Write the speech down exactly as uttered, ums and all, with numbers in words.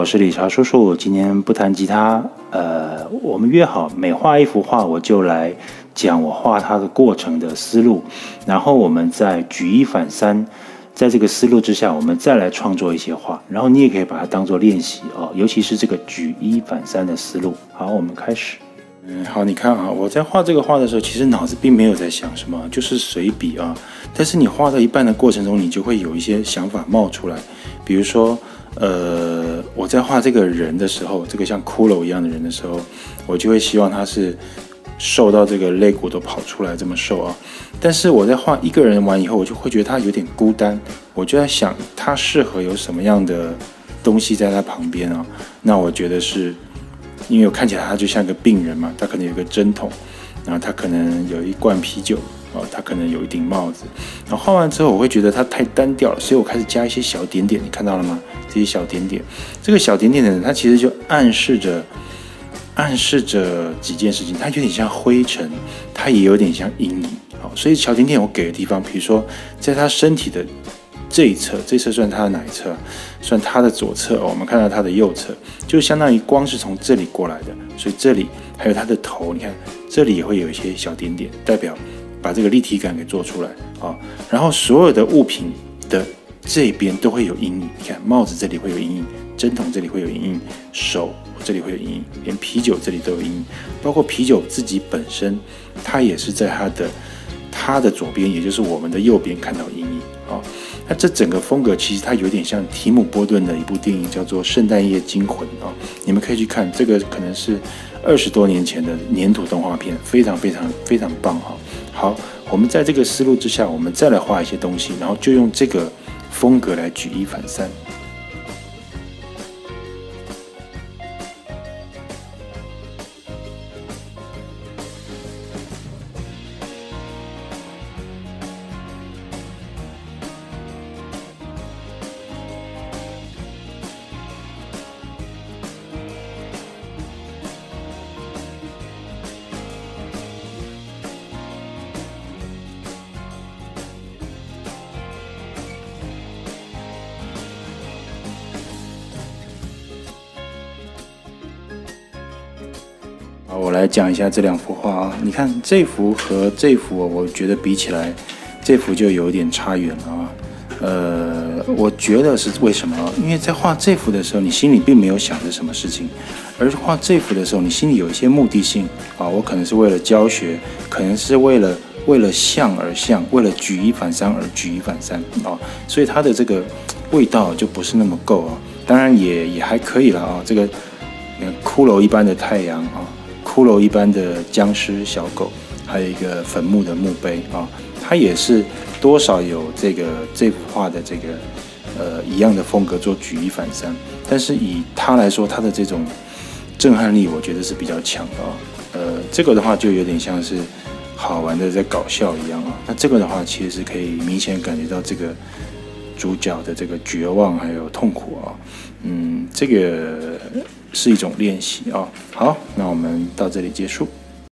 我是理查叔叔。今天不弹吉他，呃，我们约好每画一幅画，我就来讲我画它的过程的思路，然后我们再举一反三，在这个思路之下，我们再来创作一些画。然后你也可以把它当做练习哦，尤其是这个举一反三的思路。好，我们开始。嗯，好，你看啊，我在画这个画的时候，其实脑子并没有在想什么，就是随笔啊。但是你画到一半的过程中，你就会有一些想法冒出来，比如说，呃，我在画这个人的时候，这个像骷髅一样的人的时候，我就会希望他是瘦到这个肋骨都跑出来这么瘦啊。但是我在画一个人完以后，我就会觉得他有点孤单，我就在想他适合有什么样的东西在他旁边啊？那我觉得是。因为我看起来他就像个病人嘛，他可能有一个针筒，然后他可能有一罐啤酒，哦，他可能有一顶帽子。然后画完之后，我会觉得他太单调了，所以我开始加一些小点点，你看到了吗？这些小点点，这个小点点呢，它其实就暗示着暗示着几件事情，它有点像灰尘，它也有点像阴影。好，所以小点点我给的地方，比如说在他身体的这一侧，这一侧算他的哪一侧？算他的左侧，哦，我们看到他的右侧，就相当于光是从这里过来的，所以这里还有他的头，你看这里也会有一些小点点，代表把这个立体感给做出来啊，哦。然后所有的物品的这边都会有阴影，你看帽子这里会有阴影，针筒这里会有阴影，手这里会有阴影，连啤酒这里都有阴影，包括啤酒自己本身，它也是在它的它的左边，也就是我们的右边看到阴影啊。那这整个风格其实它有点像提姆·波顿的一部电影，叫做《圣诞夜惊魂》啊，你们可以去看，这个可能是二十多年前的粘土动画片，非常非常非常棒哈。好，我们在这个思路之下，我们再来画一些东西，然后就用这个风格来举一反三。我来讲一下这两幅画啊，你看这幅和这幅，我觉得比起来，这幅就有点差远了啊。呃，我觉得是为什么？因为在画这幅的时候，你心里并没有想着什么事情，而画这幅的时候，你心里有一些目的性啊。我可能是为了教学，可能是为了为了像而像，为了举一反三而举一反三啊。所以它的这个味道就不是那么够啊。当然也也还可以了啊。这个骷髅一般的太阳啊。骷髅一般的僵尸小狗，还有一个坟墓的墓碑啊，它也是多少有这个这幅画的这个呃一样的风格做举一反三，但是以它来说，它的这种震撼力，我觉得是比较强的啊。呃，这个的话就有点像是好玩的在搞笑一样啊。那这个的话，其实是可以明显感觉到这个主角的这个绝望还有痛苦啊。嗯，这个是一种练习啊。好，那我们到这里结束。